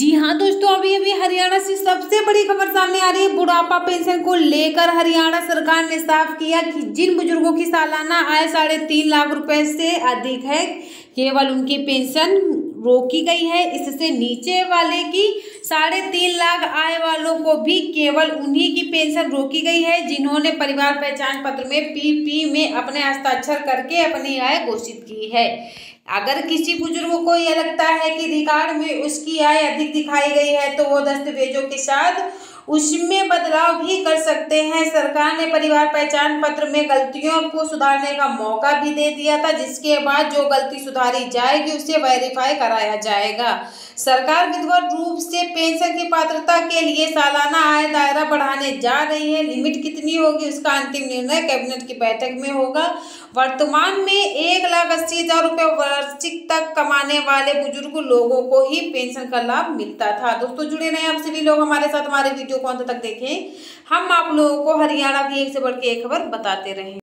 जी हाँ दोस्तों, अभी अभी हरियाणा से सबसे बड़ी खबर सामने आ रही है। बुढ़ापा पेंशन को लेकर हरियाणा सरकार ने साफ किया कि जिन बुजुर्गों की सालाना आय 3.5 लाख रुपए से अधिक है, केवल उनकी पेंशन रोकी गई है। इससे नीचे वाले की 3.5 लाख आय वालों को भी केवल उन्हीं की पेंशन रोकी गई है जिन्होंने परिवार पहचान पत्र में पीपी में अपने हस्ताक्षर करके अपनी आय घोषित की है। अगर किसी बुजुर्ग को यह लगता है कि रिकॉर्ड में उसकी आय अधिक दिखाई गई है तो वो दस्तावेजों के साथ उसमें बदलाव भी कर सकते हैं। सरकार ने परिवार पहचान पत्र में गलतियों को सुधारने का मौका भी दे दिया था, जिसके बाद जो गलती सुधारी जाएगी उसे वेरीफाई कराया जाएगा। सरकार विधिवत रूप से पेंशन की पात्रता के लिए सालाना आय दायरा बढ़ाने जा रही है। लिमिट कितनी होगी उसका अंतिम निर्णय कैबिनेट की बैठक में होगा। वर्तमान में 1,80,000 रुपये वार्षिक तक कमाने वाले बुजुर्ग लोगों को ही पेंशन का लाभ मिलता था। दोस्तों जुड़े रहे आप सभी लोग हमारे साथ, हमारे वीडियो को अंत तक देखें। हम आप लोगों को हरियाणा की एक से बढ़ के एक खबर बताते रहें।